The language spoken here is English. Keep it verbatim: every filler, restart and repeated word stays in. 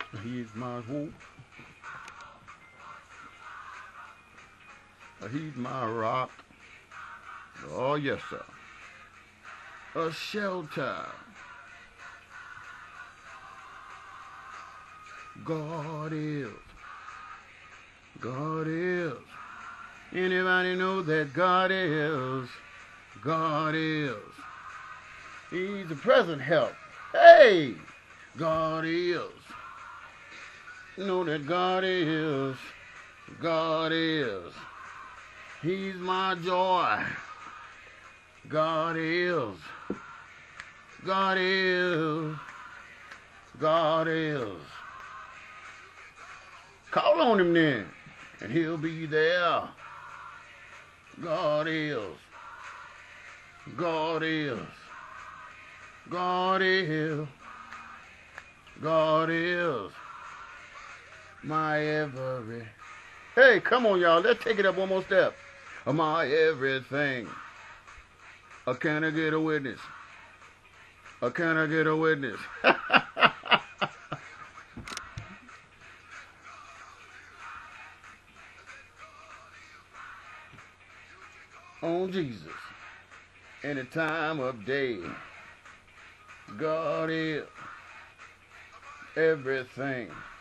He's my hope. He's my rock. Oh, yes, sir. A shelter. God is. God is. Anybody know that God is? God is. He's the present help. Hey! God is. You know that God is. God is. He's my joy. God is. God is. God is. Call on him then, and he'll be there. God is. God is. God is. God is. My every. Hey, come on, y'all. Let's take it up one more step. My everything. Uh, can I get a witness? Uh, can I get a witness? On Jesus. Any time of day. God is everything.